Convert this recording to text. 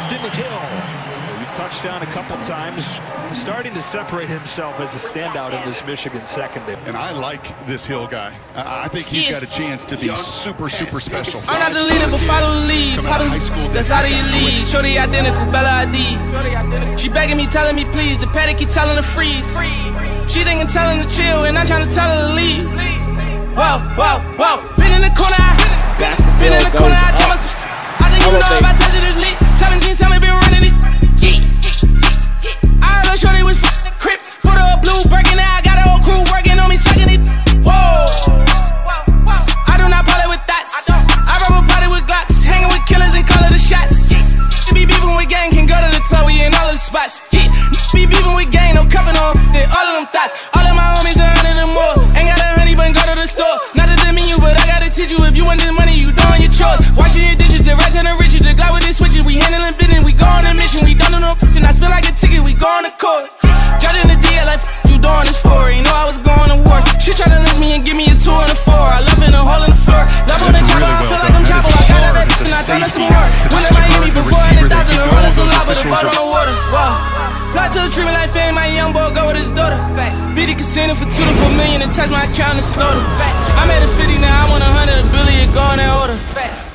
Hill. We've touched down a couple times, starting to separate himself as a standout in this Michigan secondary. And I like this Hill guy. I think he's got a chance to be super special. I'm not the leader, but follow the lead. That's out of your league. Shorty identical, Bella ID. She begging me, telling me please. The paddock keep telling her freeze. She thinking telling her chill, and I'm trying to tell her to leave. Whoa. Been in the corner, Dax Hill goes up. I think you know if I touch it, it's lit. 17-7 been running it. I heard her shorty was crip. Put her a blue Birkin, now I got a whole crew working on me, sucking it. Whoa. I do not play with that. I rub a party with Glocks, hanging with killers and calling the shots. Be beefing with gang, can go to the club, we in all of the spots. Be beefing with gang, no cupping on all of them thoughts. All of my homies 100 or more. Ain't got a honey, but go to the store. Not to demean you, but I gotta teach you. If you want this money, you doing your chores. Watching your digits, the rats and the riches. The guy with the switches, we handling business. We go on a mission, we don't do no and I spend like a ticket, we go on the court. Judging the deal like you doing this for. You know I was going to war. She tried to lift me and give me a 2 and a 4. I love in a hole in the floor. Love on the chopper, I feel like I'm chopper. I got that and I tell her some more. Win in Miami for 400,000 and roll us a lot with a boat on the water. Wow. Plot to the treatment like fame, my young boy go with his daughter. Beat the casino for 2 to 4 million and touch my account and slaughter. I made a 50, now I want 100, a billion, go in that order.